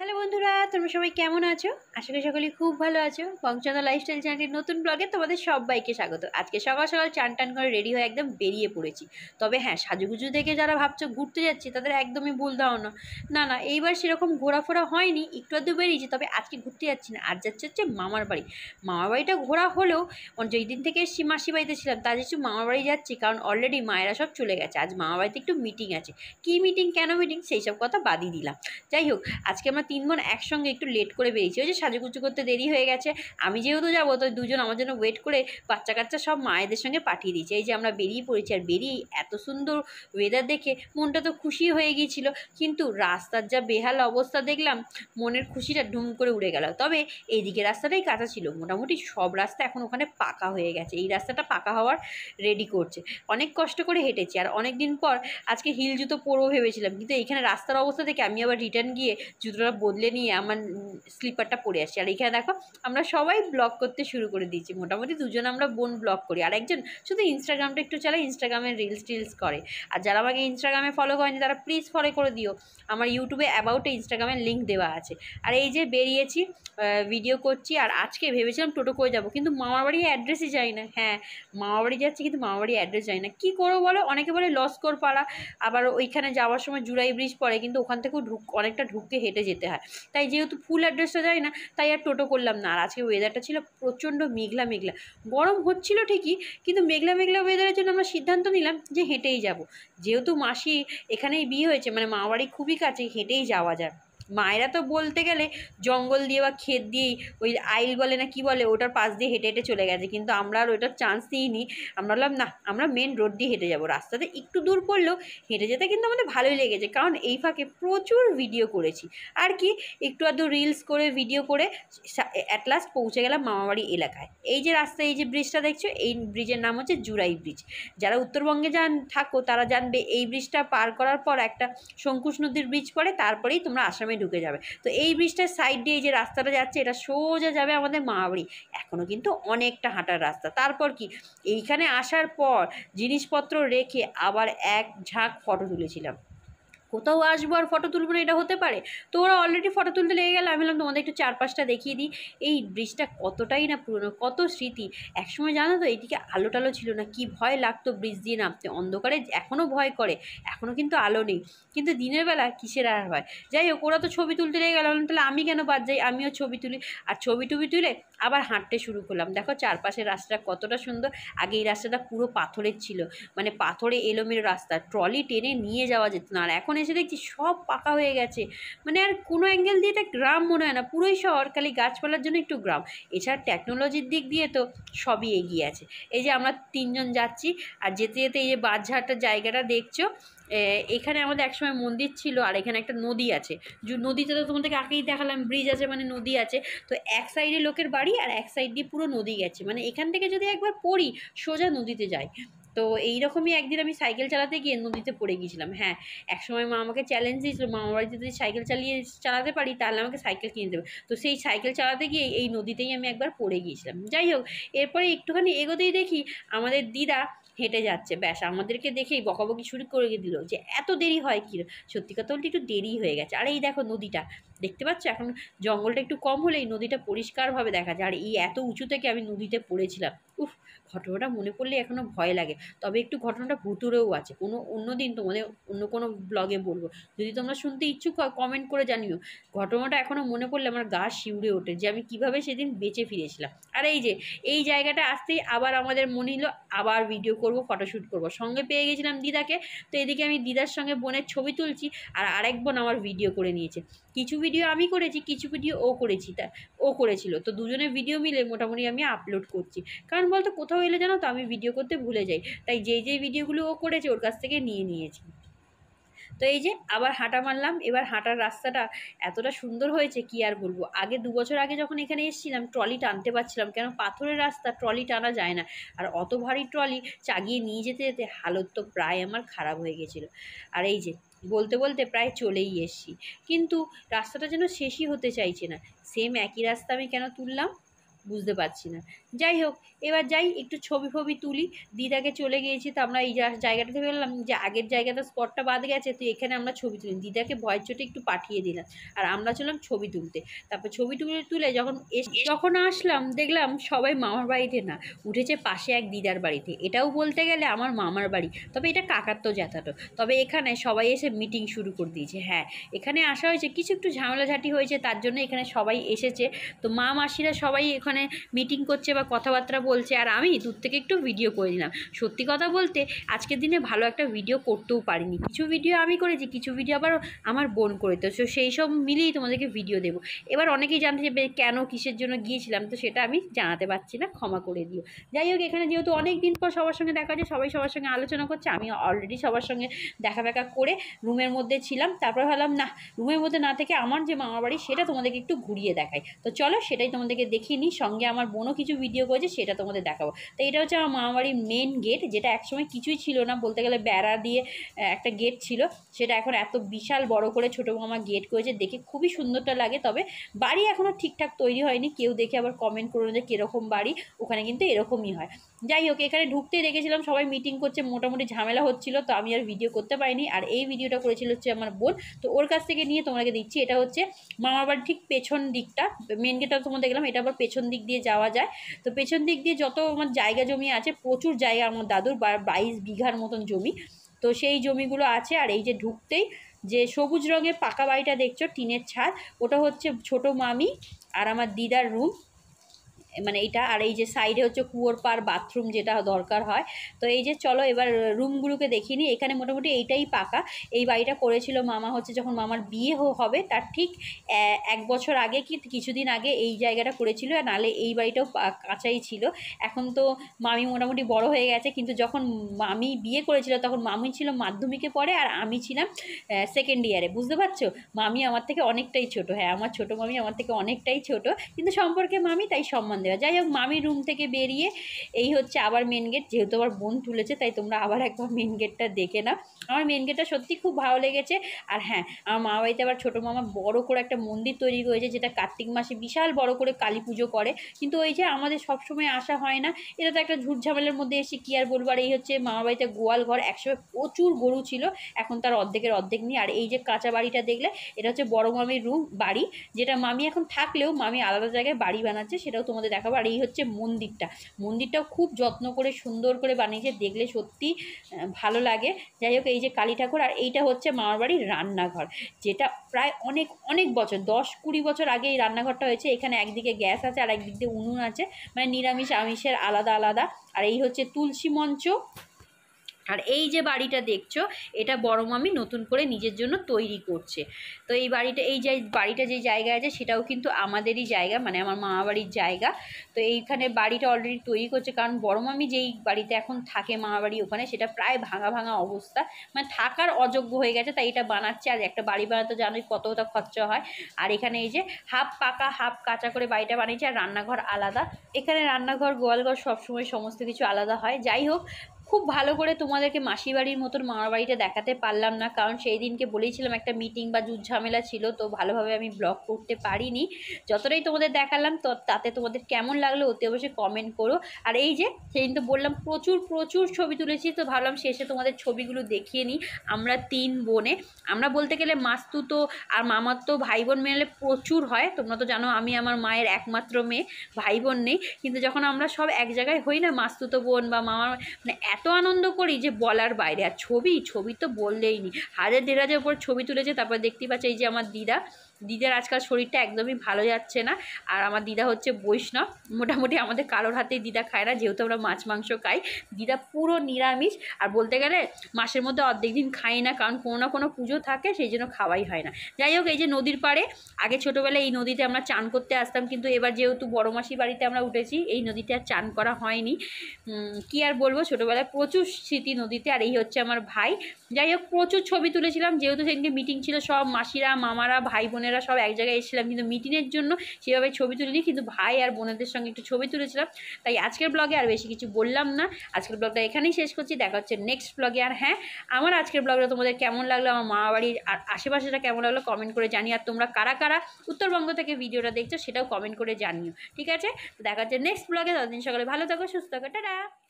Hello বন্ধুরা, তোমরা সবাই কেমন আছো? আশা করি সকলেই খুব ভালো আছো। পংচন্দা লাইফস্টাইল চ্যানেলের নতুন ব্লগে তোমাদের সবাইকে স্বাগত। আজকে সকাল সকাল চান টান করে রেডি হয়ে একদম বেরিয়ে পড়েছি। তবে হ্যাঁ, সাজুগুজু দেখে যারা ভাবছো ঘুরতে যাচ্ছি তাদের একদমই ভুল ধারণা। না, এইবার সেরকম ঘোরাফোরা হয়নি, একটু আধটু বেরিয়েছি। তবে আজকে ঘুরতে যাচ্ছি না, আজ যাচ্ছে হচ্ছে মামার বাড়ি। মামার বাড়িটা ঘোরা হলেও যেই দিন থেকে এসছি মাসি বাড়িতে ছিলাম, তার একটু মামার বাড়ি যাচ্ছি, কারণ অলরেডি মায়েরা সব চলে গেছে। আজ মামার বাড়িতে একটু মিটিং আছে। কী মিটিং, কেন মিটিং, সেই সব কথা বাদই দিলাম। যাই হোক, আজকে আমরা 3 বোন একসঙ্গে একটু লেট করে বেরিয়েছি। ওই যে সাজুগুজু করতে দেরি হয়ে গেছে। আমি যেহেতু যাবো, তো দুজন আমার জন্য ওয়েট করে বাচ্চা কাচ্চা সব মায়েদের সঙ্গে পাঠিয়ে দিয়েছে। এই যে আমরা বেরিয়ে পড়েছি, আর বেরিয়ে এত সুন্দর ওয়েদার দেখে মনটা তো খুশি হয়ে গিয়েছিল, কিন্তু রাস্তার যা বেহাল অবস্থা দেখলাম, মনের খুশিটা ঢুম করে উড়ে গেল। তবে এইদিকে রাস্তাটাই কাঁচা ছিল, মোটামুটি সব রাস্তা এখন ওখানে পাকা হয়ে গেছে। এই রাস্তাটা পাকা হওয়ার রেডি করছে। অনেক কষ্ট করে হেঁটেছি, আর অনেক দিন পর আজকে হিল জুতো পরবো ভেবেছিলাম, কিন্তু এইখানে রাস্তার অবস্থা দেখে আমি আবার রিটার্ন গিয়ে জুতোটা বদলে নিয়ে আমার স্লিপারটা পরে আসছি। আর এখানে দেখো, আমরা সবাই ব্লগ করতে শুরু করে দিয়েছি। মোটামুটি দুজন আমরা বোন ব্লগ করি, আর একজন শুধু ইনস্টাগ্রামটা একটু চালায়, ইনস্টাগ্রামে রিলস করে। আর যারা আমাকে ইনস্টাগ্রামে ফলো করেনি তারা প্লিজ ফলো করে দিও। আমার ইউটিউবে অ্যাবাউটে ইনস্টাগ্রামের লিঙ্ক দেওয়া আছে। আর এই যে বেরিয়েছি, ভিডিও করছি। আর আজকে ভেবেছিলাম টোটো করে যাবো, কিন্তু মামার বাড়ির অ্যাড্রেসই যাই না। হ্যাঁ, মামার বাড়ি যাচ্ছি, কিন্তু মামার বাড়ির অ্যাড্রেস যাই না। কী করবো বলো? অনেকে বলে লস্কর পাড়া, আবার ওইখানে যাওয়ার সময় জুরাই ব্রিজ পড়ে, কিন্তু ওখান থেকেও অনেকটা ঢুকে হেঁটে যেতে হয়। তাই যেহেতু ফুল অ্যাড্রেসটা যায় না, তাই আর টোটো করলাম না। আর আজকে ওয়েদারটা ছিল প্রচণ্ড মেঘলা মেঘলা, গরম হচ্ছিল ঠিকই, কিন্তু মেঘলা মেঘলা ওয়েদারের জন্য আমরা সিদ্ধান্ত নিলাম যে হেঁটেই যাব। যেহেতু মাসি এখানেই বিয়ে হয়েছে, মানে মামাবাড়ি খুবই কাছে, হেঁটেই যাওয়া যায়। মায়েরা তো বলতে গেলে জঙ্গল দিয়ে বা ক্ষেত দিয়েই, ওই আইল বলে না কি বলে, ওটার পাশ দিয়ে হেঁটে হেঁটে চলে গেছে, কিন্তু আমরা আর ওইটার চান্স নিইনি। আমরা বললাম না, আমরা মেন রোড দিয়ে হেঁটে যাবো। রাস্তাতে একটু দূর পড়লেও হেঁটে যেতে কিন্তু আমাদের ভালোই লেগেছে, কারণ এই ফাঁকে প্রচুর ভিডিও করেছি। আর কি, একটু আধটু রিলস করে ভিডিও করে অ্যাট লাস্ট পৌঁছে গেলাম মামাবাড়ি এলাকায়। এই যে রাস্তা, এই যে ব্রিজটা দেখছো, এই ব্রিজের নাম হচ্ছে জুরাই ব্রিজ। যারা উত্তরবঙ্গে থাকো তারা জানবে, এই ব্রিজটা পার করার পর একটা শঙ্কুশ নদীর ব্রিজ পড়ে, তারপরেই তোমরা আসামে ঢুকে যাবে। তো এই ব্রিজটার সাইড দিয়ে এই যে রাস্তাটা যাচ্ছে, এটা সোজা যাবে আমাদের মামাবাড়ি। এখনও কিন্তু অনেকটা হাঁটার রাস্তা। তারপর কি, এইখানে আসার পর জিনিসপত্র রেখে আবার এক ঝাঁক ফটো তুলেছিলাম। কোথাও আসবো আর ফটো তুলবো না, এটা হতে পারে? তো ওরা অলরেডি ফটো তুলতে লেগে গেল। আমি বললাম তোমাদের একটু চারপাশটা দেখিয়ে দিই। এই ব্রিজটা কতটাই না পুরনো, কত স্মৃতি। একসময় জানো তো, এইদিকে আলো টালো ছিল না, কি ভয় লাগতো ব্রিজ দিয়ে নামতে। অন্ধকারে এখনও ভয় করে, এখনও কিন্তু আলো নেই, কিন্তু দিনের বেলা কিসের আর ভয়। যাই হোক, ওরা তো ছবি তুলতে লেগে গেল, তাহলে আমি কেন বাদ যাই, আমিও ছবি তুলি। আর ছবি টবি তুলে আবার হাঁটতে শুরু করলাম। দেখো চারপাশের রাস্তাটা কতটা সুন্দর। আগে এই রাস্তাটা পুরো পাথরের ছিল, মানে পাথরে এলোমেলো রাস্তা, ট্রলি টেনে নিয়ে যাওয়া যেত না। আর এখন এসে দেখছি সব পাকা হয়ে গেছে, মানে আর কোনো অ্যাঙ্গেল দিয়ে এটা গ্রাম মনে হয় না, পুরোই শহর, খালি গাছপালার জন্য একটু গ্রাম। এছাড়া টেকনোলজির দিক দিয়ে তো সবই এগিয়ে আছে। এই যে আমরা 3 জন যাচ্ছি, আর যেতে যেতে এই যে বাঁশঝাড়টার জায়গাটা দেখছো, এখানে আমাদের একসময় মন্দির ছিল, আর এখানে একটা নদী আছে। নদীটা তো তোমাদেরকে আগেই দেখালাম, ব্রিজ আছে মানে নদী আছে। তো এক সাইডে লোকের বাড়ি, আর এক সাইড দিয়ে পুরো নদী গেছে, মানে এখান থেকে যদি একবার পড়ি সোজা নদীতে যায়। তো এইরকমই একদিন আমি সাইকেল চালাতে গিয়ে নদীতে পড়ে গিয়েছিলাম। হ্যাঁ, একসময় মা আমাকে চ্যালেঞ্জ দিয়েছিল, মামার বাড়িতে যদি সাইকেল চালাতে পারি তাহলে আমাকে সাইকেল কিনে দেবে। তো সেই সাইকেল চালাতে গিয়ে এই নদীতেই আমি একবার পড়ে গিয়েছিলাম। যাই হোক, এরপরে একটুখানি এগোতেই দেখি আমাদের দিদা হেঁটে যাচ্ছে। ব্যাস, আমাদেরকে দেখেই বকাবকি শুরু করে দিল যে এত দেরি হয় কি। সত্যি কথা বলতে একটু দেরি হয়ে গেছে। আর এই দেখো নদীটা দেখতে পাচ্ছ, এখন জঙ্গলটা একটু কম হলেই নদীটা পরিষ্কারভাবে দেখা যায়। আর এই এত উঁচু থেকে আমি নদীতে পড়েছিলাম। উফ, ঘটনাটা মনে পড়লে এখনও ভয় লাগে। তবে একটু ঘটনাটা ভুতুড়েও আছে, অন্য দিন তোমাদের অন্য কোনো ব্লগে বলবো। যদি তোমরা শুনতে ইচ্ছুক হয় কমেন্ট করে জানিও। ঘটনাটা এখনও মনে পড়লে আমার গা শিউরে ওঠে, যে আমি কীভাবে সেদিন বেঁচে ফিরেছিলাম। আর এই যে এই জায়গাটা আসতেই আবার আমাদের মনে হলো আবার ভিডিও করব, ফটোশ্যুট করব। সঙ্গে পেয়ে গেছিলাম দিদাকে। তো এদিকে আমি দিদার সঙ্গে বোনের ছবি তুলছি, আর আরেক বোন আমার ভিডিও করে নিয়েছে। কিছু ভিডিও আমি করেছি, কিছু ভিডিও ও করেছিল। তো দুজনের ভিডিও মিলে মোটামুটি আমি আপলোড করছি। কারণ বলতো, কোথাও এলে জানো তো আমি ভিডিও করতে ভুলে যাই, তাই যেই ভিডিওগুলো ও করেছে ওর কাছ থেকে নিয়ে নিয়েছি। তো এই যে আবার হাঁটা মারলাম। এবার হাঁটার রাস্তাটা এতটা সুন্দর হয়েছে কি আর বলবো। আগে 2 বছর আগে যখন এখানে এসেছিলাম, ট্রলি টানতে পারছিলাম, কেন পাথরের রাস্তা, ট্রলি টানা যায় না। আর অত ভারী ট্রলি চাগিয়ে নিয়ে যেতে যেতে হালত তো প্রায় আমার খারাপ হয়ে গেছিলো। আর এই যে বলতে বলতে প্রায় চলেই এসছি, কিন্তু রাস্তাটা যেন শেষই হতে চাইছে না। সেম একই রাস্তা আমি কেন তুললাম? বুঝতে পারছি না। যাই হোক, এবার যাই একটু ছবি ফবি তুলি। দিদাকে চলে গিয়েছি, তো আমরা এই জায়গাটাতে বললাম যে আগের জায়গাটা স্পটটা বাদ গেছে, তো এখানে আমরা ছবি তুলি। দিদাকে ভয়ের চোটে একটু পাঠিয়ে দিলাম, আর আমরা চললাম ছবি তুলতে। তারপর ছবি তুলে যখন আসলাম, দেখলাম সবাই মামার বাড়িতে না, উঠেছে পাশে এক দিদার বাড়িতে। এটাও বলতে গেলে আমার মামার বাড়ি, তবে এটা কাকার তো জ্যাঠাতো। তবে এখানে সবাই এসে মিটিং শুরু করে দিয়েছে। হ্যাঁ, এখানে আসা হয়েছে, কিছু একটু ঝামেলাঝাটি হয়েছে, তার জন্য এখানে সবাই এসেছে। তো মা মাসিরা সবাই এখানে মিটিং করছে বা কথাবার্তা বলছে, আর আমি দূর থেকে একটু ভিডিও করে নিলাম। সত্যি কথা বলতে আজকের দিনে ভালো একটা ভিডিও করতেও পারিনি। কিছু ভিডিও আমি করেছি, কিছু ভিডিও আবার আমার বোন করে, তো সেই সব মিলিয়েই তোমাদেরকে ভিডিও দেবো। এবার অনেকেই জানতে চাইবে কেন, কিসের জন্য গিয়েছিলাম, তো সেটা আমি জানাতে পারছি না, ক্ষমা করে দিও। যাই হোক, এখানে যেহেতু অনেক দিন পর সবার সঙ্গে দেখা যায়, সবাই সবার সঙ্গে আলোচনা করছে, আমি অলরেডি সবার সঙ্গে দেখা করে রুমের মধ্যে ছিলাম। তারপর ভাবলাম না, রুমের মধ্যে না থেকে আমার যে মামার বাড়ি সেটা তোমাদেরকে একটু ঘুরিয়ে দেখাই। তো চলো সেটাই তোমাদেরকে দেখিয়ে নিই। সঙ্গে আমার বোনও কিছু ভিডিও করেছে, সেটা তোমাদের দেখাবো। তো এটা হচ্ছে আমার মামার বাড়ির মেন গেট, যেটা একসময় কিছুই ছিল না, বলতে গেলে বেড়া দিয়ে একটা গেট ছিল, সেটা এখন এত বিশাল বড় করে ছোটো মামা গেট করেছে, দেখে খুবই সুন্দরটা লাগে। তবে বাড়ি এখনও ঠিকঠাক তৈরি হয়নি, কেউ দেখে আবার কমেন্ট করো যে কীরকম বাড়ি, ওখানে কিন্তু এরকমই হয়। যাই হোক, এখানে ঢুকতেই দেখেছিলাম সবাই মিটিং করছে, মোটামুটি ঝামেলা হচ্ছিল, তো আমি আর ভিডিও করতে পারিনি। আর এই ভিডিওটা করেছিল হচ্ছে আমার বোন, তো ওর কাছ থেকে নিয়ে তোমাকে দিচ্ছি। এটা হচ্ছে মামার বাড়ির ঠিক পেছন দিকটা, মেন গেটটা তোমাদের দেখলাম, এটা আবার পেছন দিক দিয়ে যাওয়া যায়। তো পেছন দিক দিয়ে যত আমার জায়গা জমি আছে, প্রচুর জায়গা, আমার দাদুর 22 বিঘার মতন জমি, তো সেই জমিগুলো আছে। আর এই যে ঢুকতেই যে সবুজ রঙের পাকা বাড়িটা দেখছো, টিনের ছাদ, ওটা হচ্ছে ছোটো মামি আর আমার দিদার রুম, মানে এইটা। আর এই যে সাইডে হচ্ছে কুয়োর পার বাথরুম, যেটা দরকার হয়। তো এই যে চলো এবার রুমগুলোকে দেখিয়ে নিই। এখানে মোটামুটি এইটাই পাকা। এই বাড়িটা করেছিল মামা হচ্ছে যখন মামার বিয়ে হবে তার ঠিক 1 বছর আগে কি কিছুদিন আগে এই জায়গাটা করেছিল, আর নাহলে এই বাড়িটাও কাঁচাই ছিল। এখন তো মামি মোটামুটি বড় হয়ে গেছে, কিন্তু যখন মামি বিয়ে করেছিল তখন মামি ছিল মাধ্যমিকে পড়ে, আর আমি ছিলাম সেকেন্ড ইয়ারে। বুঝতে পারছো, মামি আমার থেকে অনেকটাই ছোট। হ্যাঁ, আমার ছোটো মামি আমার থেকে অনেকটাই ছোট, কিন্তু সম্পর্কে মামি, তাই সম্মান দেওয়া। যাই হোক, মামির রুম থেকে বেরিয়ে এই হচ্ছে আবার মেন গেট, যেহেতু আবার বোন তুলেছে তাই তোমরা আবার একবার মেন গেটটা দেখে নাও। আমার মেন গেটটা সত্যি খুব ভালো লেগেছে। আর হ্যাঁ, আমার মা বাড়িতে আবার ছোটো মামা বড় করে একটা মন্দির তৈরি করেছে, যেটা কার্তিক মাসে বিশাল বড় করে কালী পুজো করে। কিন্তু ওই যে আমাদের সবসময় আসা হয় না, এটা তো একটা ঝুট ঝামেলার মধ্যে এসে কী আর বলবো। আর এই হচ্ছে মামা বাড়িতে গোয়াল ঘর, একসময় প্রচুর গরু ছিল, এখন তার অর্ধেকের অর্ধেক নেই। আর এই যে কাঁচা বাড়িটা দেখলে, এটা হচ্ছে বড় মামির বাড়ি, যেটা মামি এখন থাকলেও মামি আলাদা জায়গায় বাড়ি বানাচ্ছে, সেটাও তোমাদের দেখাবো। আর এই হচ্ছে মন্দিরটাও খুব যত্ন করে সুন্দর করে বানিয়েছে, দেখলে সত্যি ভালো লাগে। যাই হোক, এই যে কালী ঠাকুর। আর এইটা হচ্ছে মামার বাড়ির রান্নাঘর, যেটা প্রায় অনেক অনেক বছর, 10-20 বছর আগে এই রান্নাঘরটা হয়েছে। এখানে একদিকে গ্যাস আছে আর একদিক দিয়ে উনুন আছে, মানে নিরামিষ আমিষের আলাদা আলাদা। আর এই হচ্ছে তুলসী মঞ্চ। আর এই যে বাড়িটা দেখছো, এটা বড় মামি নতুন করে নিজের জন্য তৈরি করছে। তো এই বাড়িটা যে জায়গায় আছে সেটাও কিন্তু আমাদেরই জায়গা, মানে আমার মামা বাড়ির জায়গা। তো এইখানে বাড়িটা অলরেডি তৈরি করছে, কারণ বড় মামি যেই বাড়িতে এখন থাকে মামা বাড়ি ওখানে, সেটা প্রায় ভাঙা ভাঙা অবস্থা, মানে থাকার অযোগ্য হয়ে গেছে, তাই এটা বানাচ্ছে। আর একটা বাড়ি বানাতে জানোই কতটা খরচা হয়। আর এখানে এই যে হাফ পাকা হাফ কাঁচা করে বাড়িটা বানিয়েছে, আর রান্নাঘর আলাদা। এখানে রান্নাঘর গোয়ালঘর সবসময় সমস্ত কিছু আলাদা হয়। যাই হোক, খুব ভালো করে তোমাদেরকে মাসি বাড়ির মতন মামার বাড়িটা দেখাতে পারলাম না, কারণ সেই দিনকে বলেইছিলাম একটা মিটিং বা যুদ্ধ ঝামেলা ছিল, তো ভালোভাবে আমি ব্লগ করতে পারিনি। যতটাই তোমাদের দেখালাম, তো তাতে তোমাদের কেমন লাগলো অতি অবশ্যই কমেন্ট করো। আর এই যে সেদিন তো বললাম প্রচুর ছবি তুলেছি, তো ভাবলাম শেষে তোমাদের ছবিগুলো দেখিয়ে নিই। আমরা 3 বোনে, আমরা বলতে গেলে মাস্তুতো আর মামার তো ভাই বোন মেলে প্রচুর হয়। তোমরা তো জানো আমি আমার মায়ের একমাত্র মেয়ে, ভাই বোন নেই। কিন্তু যখন আমরা সব এক জায়গায় হই না, মাস্তুতো বোন বা মামার, মানে এত আনন্দ করি যে বলার বাইরে। আর ছবি তো বললেই নি, 1000-1500 উপর ছবি তুলেছে। তারপর দেখতেই পাচ্ছ এই যে আমার দিদার আজকাল শরীরটা একদমই ভালো যাচ্ছে না। আর আমার দিদা হচ্ছে বৈষ্ণব, মোটামুটি আমাদের কারোর হাতেই দিদা খায় না, যেহেতু আমরা মাছ মাংস খাই। দিদা পুরো নিরামিষ, আর বলতে গেলে মাসের মধ্যে অর্ধেক দিন খাই না, কারণ কোনো না কোনো পুজো থাকে, সেই জন্য খাওয়াই হয় না। যাই হোক, এই যে নদীর পাড়ে, আগে ছোটোবেলায় এই নদীতে আমরা চান করতে আসতাম, কিন্তু এবার যেহেতু বড় মাসির বাড়িতে আমরা উঠেছি, এই নদীতে আর চান করা হয়নি। কি আর বলবো, ছোটোবেলায় প্রচুর স্মৃতি নদীতে। আর এই হচ্ছে আমার ভাই। যাই হোক, প্রচুর ছবি তুলেছিলাম, যেহেতু সেদিনকে মিটিং ছিল, সব মাসিরা মামারা ভাই বোনেরা বোনেরা সব এক জায়গায় এসেছিলাম, কিন্তু মিটিংয়ের জন্য সেভাবে ছবি তুলিনি, কিন্তু ভাই আর বোনেদের সঙ্গে একটু ছবি তুলেছিলাম। তাই আজকের ব্লগে আর বেশি কিছু বললাম না, আজকের ব্লগটা এখানেই শেষ করছি। দেখা হচ্ছে নেক্সট ব্লগে। আর হ্যাঁ, আমার আজকের ব্লগটা তোমাদের কেমন লাগলো, আমার মা বাড়ির আর আশেপাশেটা কেমন লাগলো কমেন্ট করে জানিও। আর তোমরা কারা কারা উত্তরবঙ্গ থেকে ভিডিওটা দেখছো সেটাও কমেন্ট করে জানিও, ঠিক আছে? তো দেখা হচ্ছে নেক্সট ব্লগে। ততদিন সকালে ভালো থাকো, সুস্থ থাকো, টাটা।